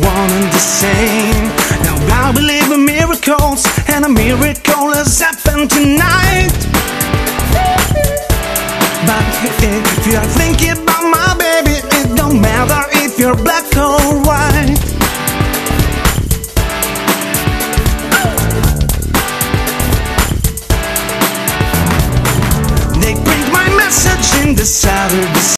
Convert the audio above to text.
one and the same. Now I believe in miracles, and a miracle has happened tonight. But if you're thinking about my baby, it don't matter if you're black or white. They print my message in the Saturday